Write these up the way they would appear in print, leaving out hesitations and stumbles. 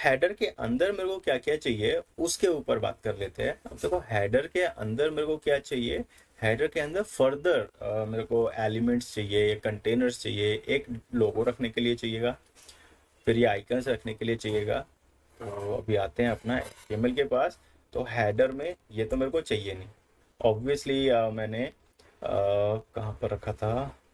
Header के अंदर मेरे को क्या क्या चाहिए उसके ऊपर बात कर लेते हैं। अब देखो हेडर के अंदर मेरे को क्या चाहिए, हेडर के अंदर फर्दर मेरे को एलिमेंट्स चाहिए, कंटेनर्स चाहिए, एक लोगो रखने के लिए चाहिएगा, फिर ये आइकन्स रखने के लिए चाहिएगा। तो अभी आते हैं अपना HTML के पास। तो हेडर में ये तो मेरे को चाहिए नहीं ऑब्वियसली। मैंने कहाँ पर रखा था,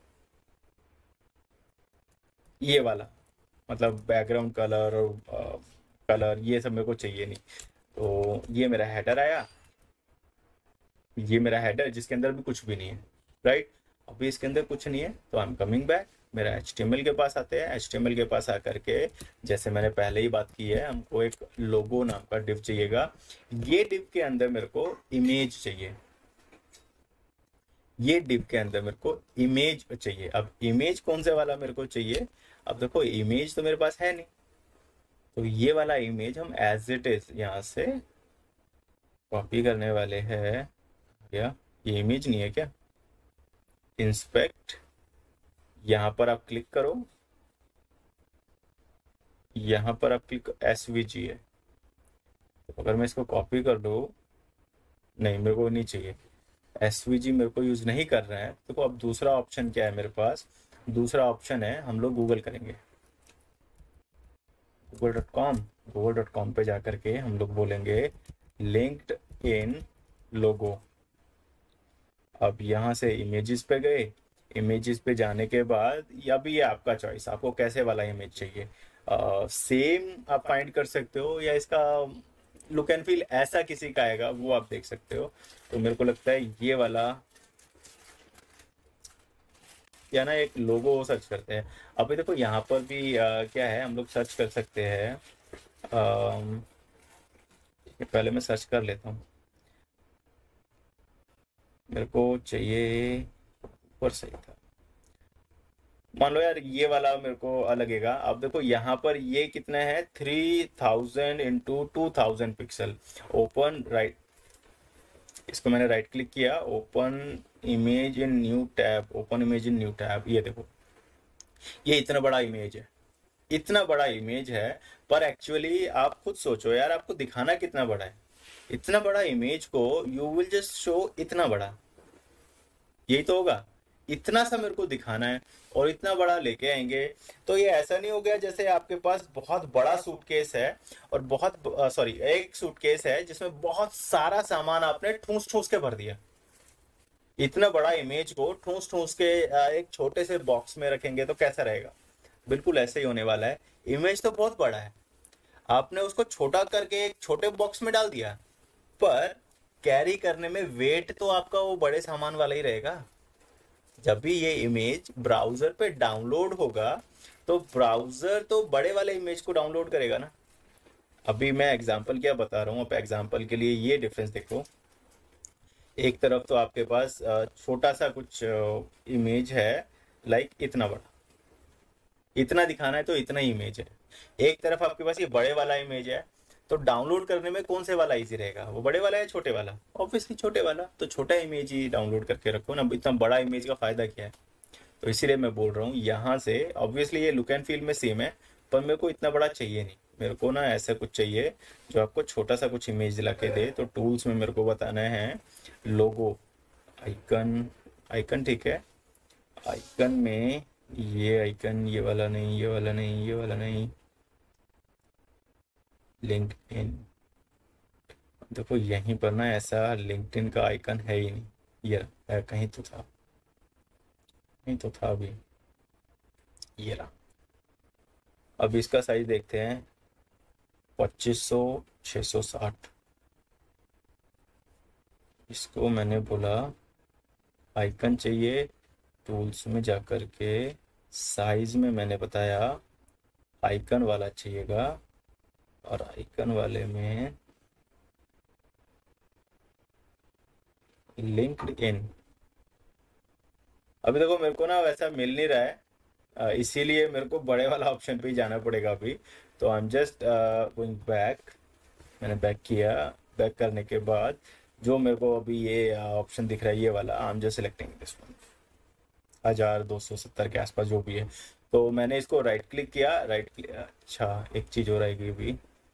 ये वाला, मतलब बैकग्राउंड कलर और कलर ये सब मेरे को चाहिए नहीं। तो ये मेरा हेडर आया, ये मेरा हेडर जिसके अंदर भी कुछ भी नहीं है, राइट। अभी इसके अंदर कुछ नहीं है तो आई एम कमिंग बैक, मेरा HTML के पास आते हैं। HTML के पास आकर के जैसे मैंने पहले ही बात की है, हमको एक लोगो नाम का डिव चाहिएगा। ये डिव के अंदर मेरे को इमेज चाहिए, ये डिव के अंदर मेरे को इमेज चाहिए। अब इमेज कौन से वाला मेरे को चाहिए, अब देखो इमेज तो मेरे पास है नहीं, तो ये वाला इमेज हम एज इट इज यहाँ से कॉपी करने वाले हैं। क्या ये इमेज नहीं है क्या, इंस्पेक्ट, यहाँ पर आप क्लिक करो, यहाँ पर आप क्लिक, SVG है। तो अगर मैं इसको कॉपी कर दूँ, नहीं मेरे को नहीं चाहिए, SVG मेरे को यूज नहीं कर रहे हैं। तो अब दूसरा ऑप्शन क्या है मेरे पास, दूसरा ऑप्शन है हम लोग गूगल करेंगे, google.com पे जाकर के हम लोग बोलेंगे लिंक्ड इन लोगो। अब यहाँ से इमेजेस पे गए, इमेजेस पे जाने के बाद या भी ये आपका चॉइस, आपको कैसे वाला इमेज चाहिए, सेम आप फाइंड कर सकते हो या इसका लुक एंड फील ऐसा किसी का आएगा वो आप देख सकते हो। तो मेरे को लगता है ये वाला, या ना एक लोगो सर्च करते हैं। अभी देखो यहाँ पर भी क्या है, हम लोग सर्च कर सकते हैं। पहले मैं सर्च कर लेता हूँ, मेरे को चाहिए ऊपर सही था, मान लो यार ये वाला मेरे को लगेगा। अब देखो यहाँ पर ये कितना है, 3000 इंटू 2000 पिक्सल। ओपन राइट, इसको मैंने राइट क्लिक किया, open image in new tab, open image in new tab. ये देखो ये इतना बड़ा इमेज है, इतना बड़ा इमेज है। पर एक्चुअली आप खुद सोचो यार, आपको दिखाना कितना बड़ा है, इतना बड़ा इमेज को यू विल जस्ट शो इतना बड़ा, यही तो होगा, इतना सा मेरे को दिखाना है और इतना बड़ा लेके आएंगे। तो ये ऐसा नहीं हो गया जैसे आपके पास बहुत बड़ा सूटकेस है और बहुत सॉरी एक सूटकेस है जिसमें बहुत सारा सामान आपने ठूस ठूस के भर दिया। इतना बड़ा इमेज को ठूस ठूस के एक छोटे से बॉक्स में रखेंगे तो कैसा रहेगा, बिल्कुल ऐसे ही होने वाला है। इमेज तो बहुत बड़ा है, आपने उसको छोटा करके एक छोटे बॉक्स में डाल दिया, पर कैरी करने में वेट तो आपका वो बड़े सामान वाला ही रहेगा। जब भी ये इमेज ब्राउजर पे डाउनलोड होगा तो ब्राउजर तो बड़े वाले इमेज को डाउनलोड करेगा ना। अभी मैं एग्जांपल क्या बता रहा हूँ, अब एग्जांपल के लिए ये डिफरेंस देखो। एक तरफ तो आपके पास छोटा सा कुछ इमेज है, लाइक इतना बड़ा, इतना दिखाना है तो इतना ही इमेज है। एक तरफ आपके पास ये बड़े वाला इमेज है, तो डाउनलोड करने में कौन से वाला इजी रहेगा, वो बड़े वाला या छोटे वाला, ऑब्वियसली छोटे वाला। तो छोटा इमेज ही डाउनलोड करके रखो ना, इतना बड़ा इमेज का फायदा क्या है। तो इसीलिए मैं बोल रहा हूँ यहाँ से ऑब्वियसली ये लुक एंड फील में सेम है, पर मेरे को इतना बड़ा चाहिए नहीं, मेरे को ना ऐसा कुछ चाहिए जो आपको छोटा सा कुछ इमेज दिला के दे। तो टूल्स में मेरे को बताना है लोगो, आइकन, आइकन ठीक है, आइकन में ये आइकन, ये वाला नहीं, ये वाला नहीं, ये वाला नहीं, लिंक्डइन। देखो यहीं पर ना ऐसा लिंक्डइन का आइकन है ही नहीं, ये है, कहीं तो था, कहीं तो था भी, ये रहा। अब इसका साइज देखते हैं, 2500 660। इसको मैंने बोला आइकन चाहिए, टूल्स में जाकर के साइज में मैंने बताया आइकन वाला चाहिएगा, और आइकन वाले में लिंक्ड इन। अभी देखो मेरे को ना वैसा मिल नहीं रहा है, इसीलिए मेरे को बड़े वाला ऑप्शन पे ही जाना पड़ेगा अभी। तो I am just going back, मैंने बैक किया, बैक करने के बाद जो मेरे को अभी ये ऑप्शन दिख रहा है ये वाला, I am just selecting this one, 1270 के आसपास जो भी है। तो मैंने इसको राइट क्लिक किया, राइट क्लिक, अच्छा एक चीज़ हो रहेगी अभी,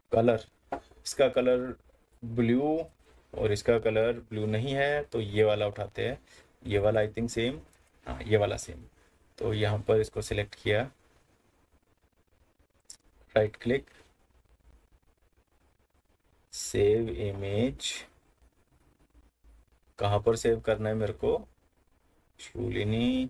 कलर, इसका कलर ब्लू और इसका कलर ब्लू नहीं है, तो ये वाला उठाते हैं। ये वाला आई थिंक सेम, हाँ ये वाला सेम। तो यहाँ पर इसको सिलेक्ट किया, राइट क्लिक, सेव इमेज। कहाँ पर सेव करना है मेरे को? शूलिनी,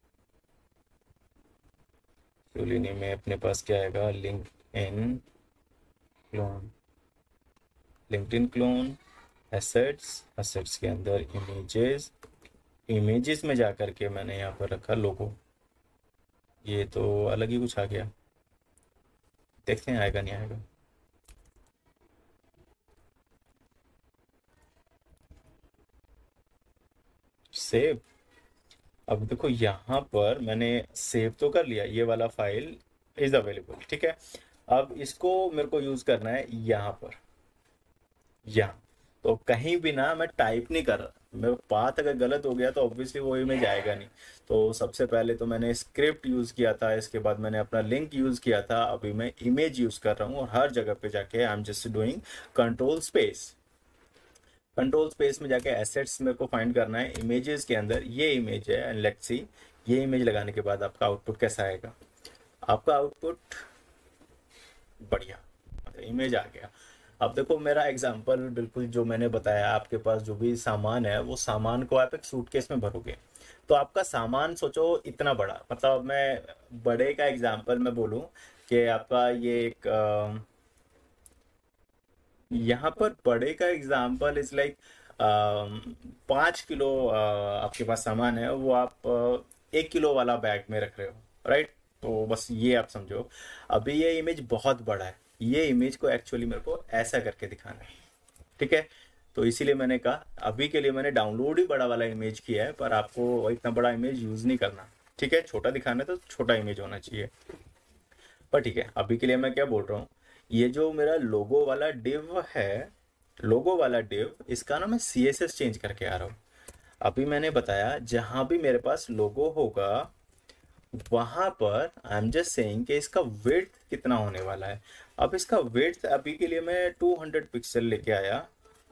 शूलिनी में अपने पास क्या आएगा? LinkedIn clone, LinkedIn clone, assets, assets के अंदर इमेजेस, इमेजेस में जा करके मैंने यहाँ पर रखा लोगो। ये तो अलग ही कुछ आ गया, देखते हैं आएगा नहीं आएगा। सेव। अब देखो यहाँ पर मैंने सेव तो कर लिया, ये वाला फाइल इज अवेलेबल, ठीक है। अब इसको मेरे को यूज करना है यहाँ पर, यहाँ। तो कहीं भी ना मैं टाइप नहीं कर रहा, मेरा पाथ अगर गलत हो गया तो ऑब्वियसली वो इमेज आएगा नहीं। तो सबसे पहले तो मैंने स्क्रिप्ट यूज किया था, इसके बाद मैंने अपना लिंक यूज किया था, अभी मैं इमेज यूज कर रहा हूँ। और हर जगह पे जाके I am just doing control space, control space में जाके एसेट्स मेरे को फाइंड करना है। इमेजेस के अंदर ये इमेज है, एंड लेट्स सी ये इमेज लगाने के बाद आपका आउटपुट कैसा आएगा। आपका आउटपुट बढ़िया, इमेज आ गया। अब देखो मेरा एग्जांपल बिल्कुल जो मैंने बताया, आपके पास जो भी सामान है वो सामान को आप एक सूटकेस में भरोगे, तो आपका सामान सोचो इतना बड़ा, मतलब मैं बड़े का एग्जांपल मैं बोलूं कि आपका ये एक यहाँ पर बड़े का एग्जांपल इज लाइक 5 किलो आपके पास सामान है, वो आप 1 किलो वाला बैग में रख रहे हो, राइट। तो बस ये आप समझो। अभी ये इमेज बहुत बड़ा है, ये इमेज को एक्चुअली मेरे को ऐसा करके दिखाना है, ठीक है। तो इसीलिए मैंने कहा अभी के लिए मैंने डाउनलोड ही बड़ा वाला इमेज किया है, पर आपको इतना बड़ा इमेज यूज नहीं करना, ठीक है। छोटा दिखाना है तो छोटा इमेज होना चाहिए, पर ठीक है। अभी के लिए मैं क्या बोल रहा हूँ, ये जो मेरा लोगो वाला डिव है, लोगो वाला डिव, इसका ना मैं CSS चेंज करके आ रहा हूँ। अभी मैंने बताया जहां भी मेरे पास लोगो होगा वहां पर आई एम जस्ट सेइंग कि इसका विड्थ कितना होने वाला है। अब इसका विड्थ अभी के लिए मैं 200 पिक्सल लेके आया,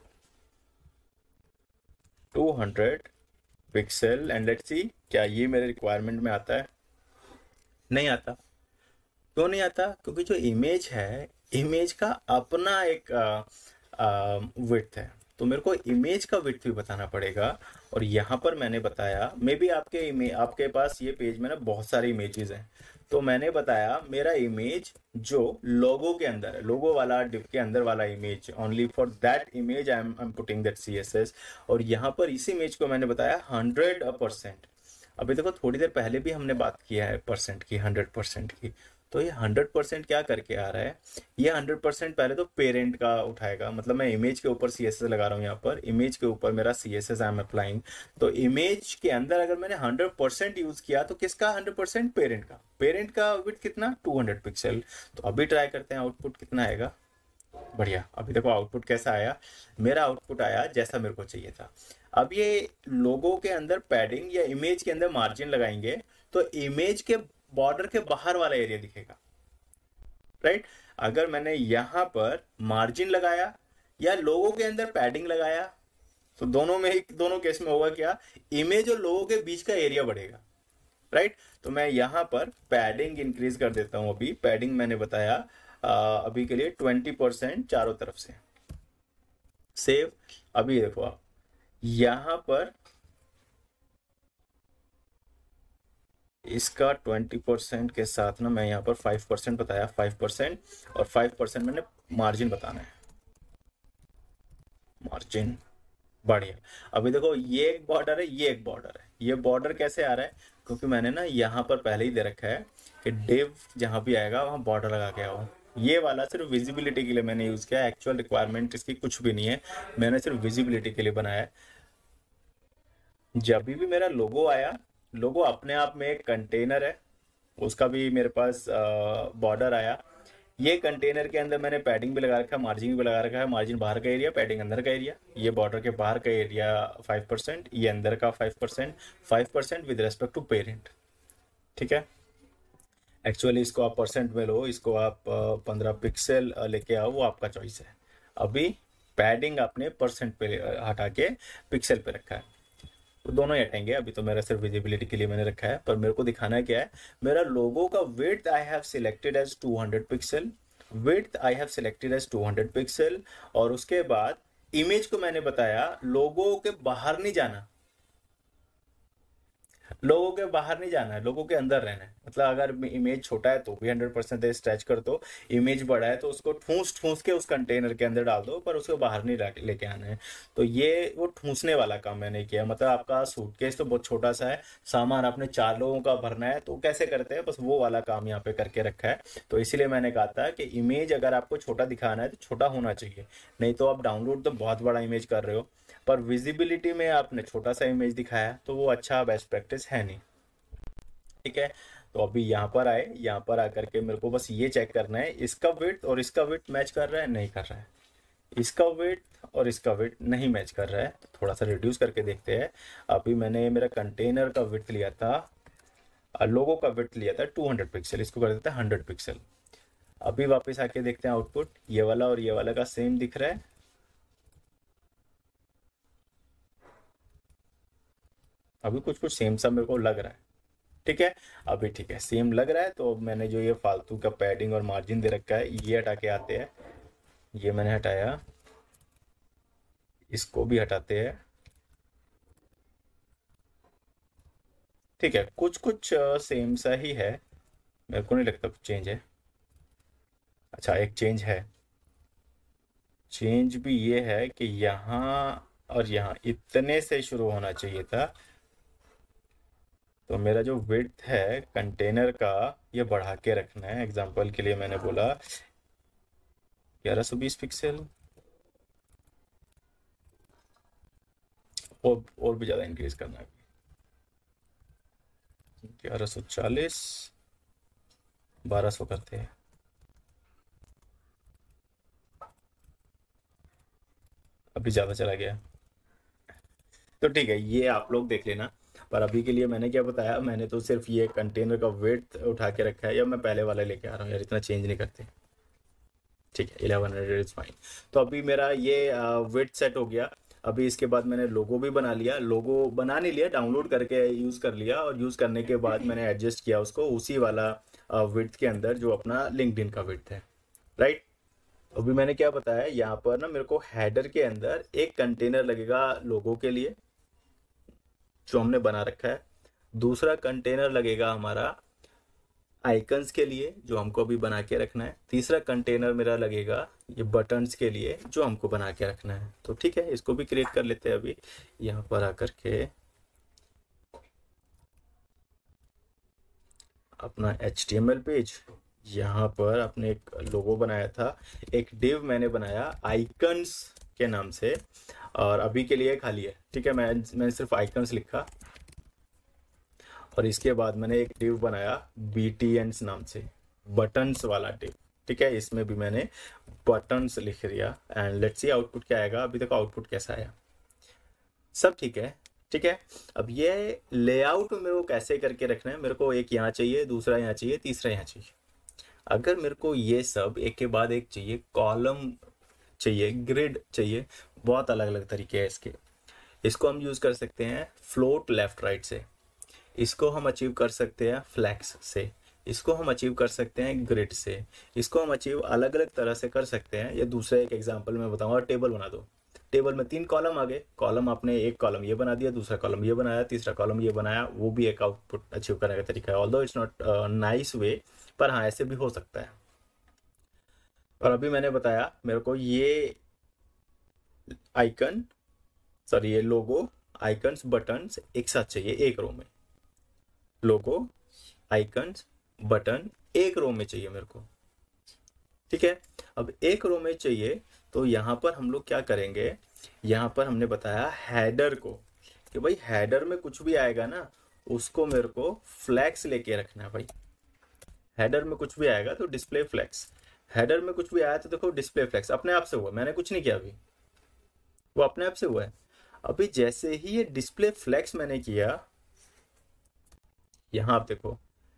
200 पिक्सल, एंड लेट्स सी क्या ये मेरे रिक्वायरमेंट में आता है। नहीं आता। क्यों नहीं आता? क्योंकि जो इमेज है, इमेज का अपना एक विड्थ है, तो मेरे को इमेज का विड्थ भी बताना पड़ेगा। और यहाँ पर मैंने बताया, मे बी आपके पास ये पेज में ना बहुत सारी इमेजेस हैं, तो मैंने बताया मेरा इमेज जो लोगो के अंदर है, लोगो वाला डिव के अंदर वाला image, only for that image I am putting that CSS। और यहाँ पर इस इमेज को मैंने बताया 100%। अभी देखो थोड़ी देर पहले भी हमने बात किया है परसेंट की, 100% की। तो ये 100% क्या करके आ रहा है, ये 100% पहले तो पेरेंट का उठाएगा, मतलब मैं इमेज के ऊपर CSS लगा रहा हूँ, यहाँ पर इमेज के ऊपर मेरा CSS आई एम अप्लाइंग। तो इमेज के अंदर अगर मैंने 100% यूज किया तो किसका 100%? पेरेंट का। पेरेंट का विड्थ कितना? 200 पिक्सल। तो अभी ट्राई करते हैं आउटपुट कितना आएगा। बढ़िया। अभी देखो आउटपुट कैसा आया, मेरा आउटपुट आया जैसा मेरे को चाहिए था। अब ये लोगो के अंदर पैडिंग या इमेज के अंदर मार्जिन लगाएंगे तो इमेज के बॉर्डर के बाहर वाला एरिया दिखेगा, राइट। अगर मैंने यहां पर मार्जिन लगाया या लोगो के अंदर पैडिंग लगाया, तो दोनों केस में होगा क्या, इमेज और लोगो के बीच का एरिया बढ़ेगा, राइट। तो मैं यहां पर पैडिंग इंक्रीज कर देता हूं। अभी पैडिंग मैंने बताया अभी के लिए 20% चारों तरफ से। सेव। अभी देखो आप यहां पर इसका 20% के साथ ना मैं यहाँ पर 5% बताया, 5%, और 5% मैंने मार्जिन बताना है, मार्जिन। बढ़िया। अभी देखो ये एक बॉर्डर है, ये एक बॉर्डर है। ये बॉर्डर कैसे आ रहा है? क्योंकि मैंने ना यहाँ पर पहले ही दे रखा है कि डिव जहां भी आएगा वहां बॉर्डर लगा के आओ। ये वाला सिर्फ विजिबिलिटी के लिए मैंने यूज किया है, एक्चुअल रिक्वायरमेंट इसकी कुछ भी नहीं है, मैंने सिर्फ विजिबिलिटी के लिए बनाया है। जब भी मेरा लोगो आया, लोगो अपने आप में एक कंटेनर है, उसका भी मेरे पास बॉर्डर आया। ये कंटेनर के अंदर मैंने पैडिंग भी लगा रखा है, मार्जिन भी लगा रखा है। मार्जिन बाहर का एरिया, पैडिंग अंदर का एरिया। ये बॉर्डर के बाहर का एरिया 5%, ये अंदर का 5%, 5% विद रेस्पेक्ट टू पेरेंट, ठीक है। एक्चुअली इसको आप परसेंट में लो, इसको आप 15 पिक्सल लेके आओ, वो आपका चॉइस है। अभी पैडिंग आपने परसेंट पे हटा के पिक्सल पे रखा है, तो दोनों ही हटेंगे। अभी तो मेरा सिर्फ विजिबिलिटी के लिए मैंने रखा है, पर मेरे को दिखाना क्या है, मेरा लोगो का width I have selected as 200 pixel, width I have selected as 200 pixel. और उसके बाद इमेज को मैंने बताया लोगो के बाहर नहीं जाना, लोगों के बाहर नहीं जाना है, लोगों के अंदर रहना है। मतलब अगर इमेज छोटा है तो भी 100% स्ट्रेच कर दो, इमेज बड़ा है तो उसको ठूस ठूस के उस कंटेनर के अंदर डाल दो, पर उसको बाहर नहीं लेके आना है। तो ये वो ठूसने वाला काम मैंने किया। मतलब आपका सूटकेस तो बहुत छोटा सा है, सामान आपने 4 लोगों का भरना है, तो कैसे करते हैं, बस वो वाला काम यहाँ पे करके रखा है। तो इसीलिए मैंने कहा था कि इमेज अगर आपको छोटा दिखाना है तो छोटा होना चाहिए, नहीं तो आप डाउनलोड तो बहुत बड़ा इमेज कर रहे हो, पर विजिबिलिटी में आपने छोटा सा इमेज दिखाया, तो वो अच्छा बेस्ट प्रैक्टिस है नहीं। ठीक है, तो अभी यहाँ पर आए, यहाँ पर आकर के मेरे को बस ये चेक करना है इसका विड्थ और इसका विड्थ मैच कर रहा है, नहीं कर रहा है, इसका विड्थ और इसका विड्थ नहीं मैच कर रहा है, तो थोड़ा सा रिड्यूस करके देखते हैं। अभी मैंने मेरा कंटेनर का विड्थ लिया था, लोगो का विड्थ लिया था 200 पिक्सल, इसको कर देते हैं 100 पिक्सल। अभी वापस आके देखते हैं आउटपुट, ये वाला और ये वाला का सेम दिख रहा है। अभी कुछ कुछ सेम सा मेरे को लग रहा है। ठीक है, अभी ठीक है, सेम लग रहा है। तो अब मैंने जो ये फालतू का पैडिंग और मार्जिन दे रखा है ये हटा के आते हैं, ये मैंने हटाया, इसको भी हटाते हैं। ठीक है, कुछ कुछ सेम सा ही है, मेरे को नहीं लगता कुछ चेंज है। अच्छा, एक चेंज है, चेंज भी ये है कि यहाँ और यहाँ इतने से शुरू होना चाहिए था, तो मेरा जो विड्थ है कंटेनर का ये बढ़ा के रखना है। एग्जांपल के लिए मैंने बोला 1120 पिक्सल, और भी ज़्यादा इंक्रीज करना है, 1140, 1200 करते हैं। अभी ज़्यादा चला गया, तो ठीक है, ये आप लोग देख लेना। पर अभी के लिए मैंने क्या बताया, मैंने तो सिर्फ ये कंटेनर का वेट उठा के रखा है, या मैं पहले वाला लेके आ रहा हूँ यार, इतना चेंज नहीं करते। ठीक है, 1100 इज फाइन। तो अभी मेरा ये वेट सेट हो गया। अभी इसके बाद मैंने लोगो भी बना लिया, लोगो बना नहीं लिया, डाउनलोड करके यूज़ कर लिया, और यूज़ करने के बाद मैंने एडजस्ट किया उसको उसी वाला विड्थ के अंदर जो अपना लिंक्डइन का विड्थ है, राइट। अभी मैंने क्या बताया, यहाँ पर ना मेरे को हेडर के अंदर एक कंटेनर लगेगा लोगो के लिए जो हमने बना रखा है, दूसरा कंटेनर लगेगा हमारा आइकन्स के लिए जो हमको अभी बना के रखना है, तीसरा कंटेनर मेरा लगेगा ये बटन्स के लिए जो हमको बना के रखना है। तो ठीक है, इसको भी क्रिएट कर लेते हैं। अभी यहाँ पर आकर के अपना HTML पेज, यहाँ पर आपने एक लोगो बनाया था, एक डिव मैंने बनाया आइकन्स के नाम से, और अभी के लिए खाली है। ठीक है, मैंने सिर्फ आइकन्स लिखा, और इसके बाद मैंने एक डिव बनाया BTNs नाम से, बटन्स वाला डिव। ठीक है, इसमें भी मैंने बटन्स लिख दिया, एंड लेट्स सी आउटपुट क्या आएगा। अभी तक आउटपुट कैसा आया, सब ठीक है। ठीक है, अब ये लेआउट मेरे को कैसे करके रखना है, मेरे को एक यहाँ चाहिए, दूसरा यहाँ चाहिए, तीसरा यहाँ चाहिए। अगर मेरे को ये सब एक के बाद एक चाहिए, कॉलम चाहिए, ग्रिड चाहिए, बहुत अलग अलग तरीके हैं इसके। इसको हम यूज़ कर सकते हैं फ्लोट लेफ्ट राइट से, इसको हम अचीव कर सकते हैं फ्लैक्स से, इसको हम अचीव कर सकते हैं ग्रिड से, इसको हम अचीव अलग अलग तरह से कर सकते हैं। या दूसरा एक एग्जांपल मैं बताऊंगा, टेबल बना दो, टेबल में 3 कॉलम आ गए, कॉलम आपने एक कॉलम ये बना दिया, दूसरा कॉलम ये बनाया, तीसरा कॉलम ये बनाया, वो भी एक आउटपुट अचीव करने का तरीका है। Although it's not nice way, पर हाँ ऐसे भी हो सकता है। और अभी मैंने बताया मेरे को ये आइकन, सॉरी ये लोगो, आइकन्स, बटन्स एक साथ चाहिए एक रो में, लोगो, आइकन्स, बटन एक रो में चाहिए मेरे को। ठीक है, अब एक रो में चाहिए, तो यहाँ पर हम लोग क्या करेंगे, यहाँ पर हमने बताया हेडर को, कि भाई हेडर में कुछ भी आएगा ना उसको मेरे को फ्लैक्स लेके रखना है। भाई हेडर में कुछ भी आएगा तो डिस्प्ले फ्लैक्स, हेडर में कुछ भी आया तो देखो डिस्प्ले फ्लैक्स अपने आप से हुआ, मैंने कुछ नहीं किया, अभी वो अपने आप से हुआ है। अभी जैसे ही ये डिस्प्ले फ्लैक्स मैंने किया, यहाँ आप देखो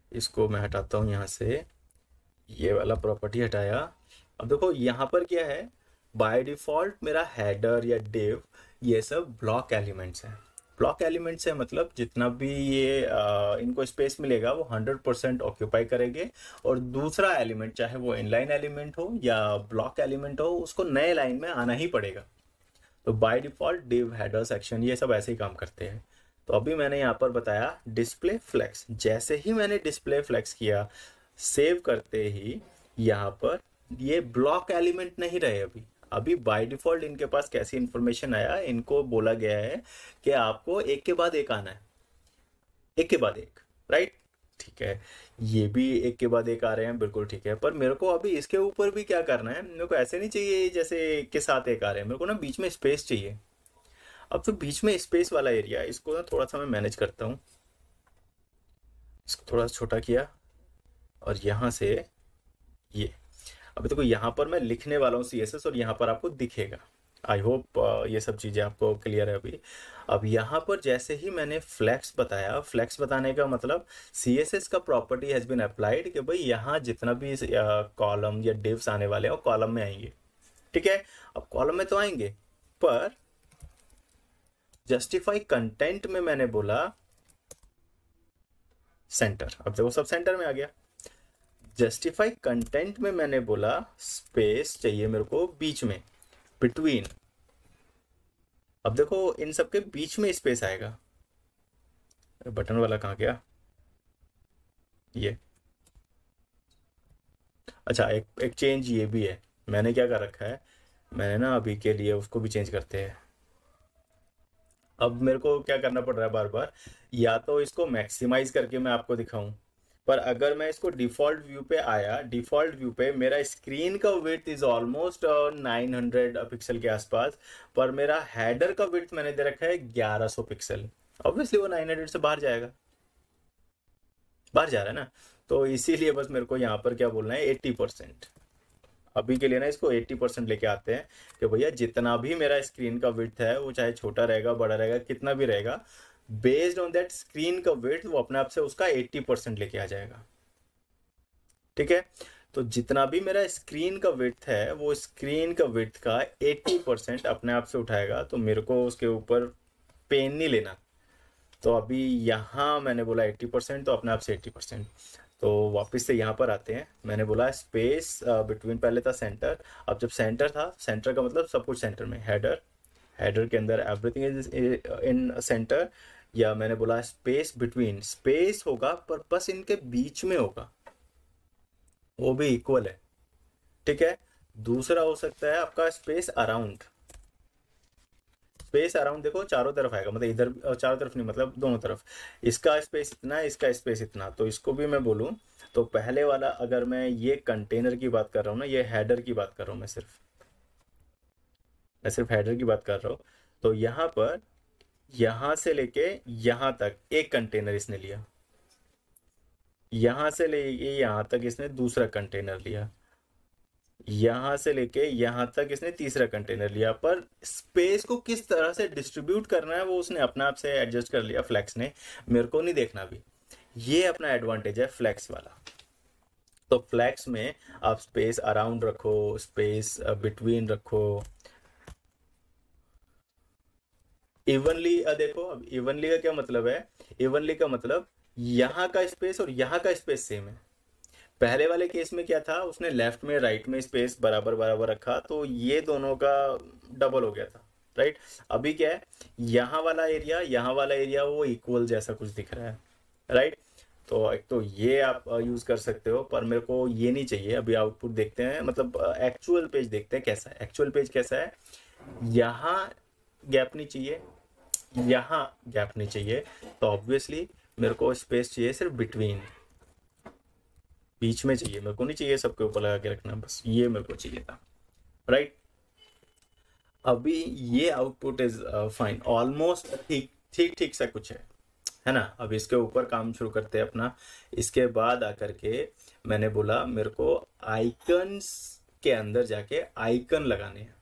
इसको मैं हटाता हूँ यहाँ से, ये वाला प्रॉपर्टी हटाया। अब देखो यहाँ पर क्या है, बाय डिफॉल्ट मेरा हेडर या डिव ये सब ब्लॉक एलिमेंट्स हैं। ब्लॉक एलिमेंट्स है मतलब जितना भी ये इनको स्पेस मिलेगा वो 100% ऑक्यूपाई करेंगे, और दूसरा एलिमेंट चाहे वो इनलाइन एलिमेंट हो या ब्लॉक एलिमेंट हो उसको नए लाइन में आना ही पड़ेगा। तो by default div, header, section ये सब ऐसे ही काम करते हैं। तो अभी मैंने यहाँ पर बताया डिस्प्ले फ्लेक्स, जैसे ही मैंने डिस्प्ले फ्लेक्स किया सेव करते ही यहाँ पर ये ब्लॉक एलिमेंट नहीं रहे। अभी बाय डिफॉल्ट इनके पास कैसी इंफॉर्मेशन आया, इनको बोला गया है कि आपको एक के बाद एक आना है, एक के बाद एक, राइट? ठीक है, ये भी एक के बाद एक आ रहे हैं, बिल्कुल ठीक है। पर मेरे को अभी इसके ऊपर भी क्या करना है, मेरे को ऐसे नहीं चाहिए जैसे एक के साथ एक आ रहे हैं, मेरे को ना बीच में स्पेस चाहिए। अब तो बीच में स्पेस वाला एरिया, इसको ना थोड़ा सा मैं मैनेज करता हूँ, इसको थोड़ा सा छोटा किया और यहाँ से ये, अभी देखो यहाँ पर मैं लिखने वाला हूँ CSS और यहाँ पर आपको दिखेगा। आई होप ये सब चीज़ें आपको क्लियर है अभी। अब यहाँ पर जैसे ही मैंने फ्लेक्स बताया, फ्लेक्स बताने का मतलब CSS का प्रॉपर्टी हैज़ बीन अप्लाइड कि भाई यहाँ जितना भी कॉलम या डिव्स आने वाले हैं वो कॉलम में आएंगे, ठीक है? अब कॉलम में तो आएंगे, पर जस्टिफाई कंटेंट में मैंने बोला सेंटर। अब देखो सब सेंटर में आ गया। जस्टिफाई कंटेंट में मैंने बोला स्पेस चाहिए मेरे को बीच में, बिटवीन। अब देखो इन सब के बीच में स्पेस आएगा। बटन वाला कहाँ गया ये? अच्छा, एक चेंज ये भी है, मैंने क्या कर रखा है, मैंने ना अभी के लिए उसको भी चेंज करते हैं। अब मेरे को क्या करना पड़ रहा है बार बार, या तो इसको मैक्सिमाइज करके मैं आपको दिखाऊं, पर अगर मैं इसको डिफॉल्ट व्यू पे आया, डिफॉल्ट व्यू पे मेरा स्क्रीन का विड्थ इज ऑलमोस्ट 900 पिक्सल के आसपास, पर मेरा हेडर का विड्थ मैंने दे रखा है 1100 पिक्सल। ऑब्वियसली वो 900 से बाहर जाएगा, बाहर जा रहा है ना, तो इसीलिए बस मेरे को यहाँ पर क्या बोलना है, 80%। अभी के लिए ना इसको 80% लेके आते हैं कि भैया जितना भी मेरा स्क्रीन का विड्थ है वो चाहे छोटा रहेगा बड़ा रहेगा कितना भी रहेगा, बेस्ड ऑन दैट स्क्रीन का विड्थ वो अपने आप से उसका 80% लेके आ जाएगा, ठीक है? तो जितना भी मेरा स्क्रीन का विड्थ है वो स्क्रीन का विड्थ का 80% अपने आप से उठाएगा, तो मेरे को उसके ऊपर पेन नहीं लेना। तो अभी यहाँ मैंने बोला 80%, तो अपने आप से 80%। तो वापस से यहाँ पर आते हैं, मैंने बोला स्पेस बिटवीन, पहले था सेंटर। अब जब सेंटर था, सेंटर का मतलब सब कुछ सेंटर में, हेडर, हेडर के अंदर एवरीथिंग इज इन सेंटर। या मैंने बोला स्पेस बिटवीन, स्पेस होगा पर बस इनके बीच में होगा, वो भी इक्वल है, ठीक है? दूसरा हो सकता है आपका स्पेस अराउंड। स्पेस अराउंड देखो चारों तरफ आएगा, मतलब इधर चारों तरफ नहीं, मतलब दोनों तरफ। इसका स्पेस इतना है, इसका स्पेस इतना, तो इसको भी मैं बोलूं तो पहले वाला, अगर मैं ये कंटेनर की बात कर रहा हूँ ना, ये हेडर की बात कर रहा हूँ, मैं सिर्फ हेडर की बात कर रहा हूँ। तो यहाँ पर यहाँ से लेके यहाँ तक एक कंटेनर इसने लिया, यहाँ से लेके यहाँ तक इसने दूसरा कंटेनर लिया, यहाँ से लेके यहाँ तक इसने तीसरा कंटेनर लिया, पर स्पेस को किस तरह से डिस्ट्रीब्यूट करना है वो उसने अपने आप से एडजस्ट कर लिया, फ्लेक्स ने, मेरे को नहीं देखना भी। ये अपना एडवांटेज है फ्लेक्स वाला। तो फ्लेक्स में आप स्पेस अराउंड रखो, स्पेस बिटवीन रखो, इवनली। देखो अब इवनली का क्या मतलब है, इवनली का मतलब यहाँ का स्पेस और यहाँ का स्पेस सेम है। पहले वाले केस में क्या था, उसने लेफ्ट में राइट में स्पेस बराबर बराबर रखा, तो ये दोनों का डबल हो गया था, राइट? अभी क्या है, यहाँ वाला एरिया, यहाँ वाला एरिया वो इक्वल जैसा कुछ दिख रहा है, राइट? तो एक तो ये आप यूज कर सकते हो, पर मेरे को ये नहीं चाहिए। अभी आउटपुट देखते हैं, मतलब एक्चुअल पेज देखते हैं कैसा है। एक्चुअल पेज कैसा है, यहाँ गैप नहीं चाहिए, यहाँ गैप नहीं चाहिए, तो ऑब्वियसली मेरे को स्पेस चाहिए सिर्फ बिटवीन, बीच में चाहिए, मेरे को नहीं चाहिए सबके ऊपर लगा के रखना, बस ये मेरे को चाहिए था, राइट? अभी ये आउटपुट इज फाइन, ऑलमोस्ट ठीक ठीक ठीक सा कुछ है ना? अब इसके ऊपर काम शुरू करते हैं अपना। इसके बाद आकर के मैंने बोला मेरे को आइकन्स के अंदर जाके आइकन लगाने हैं।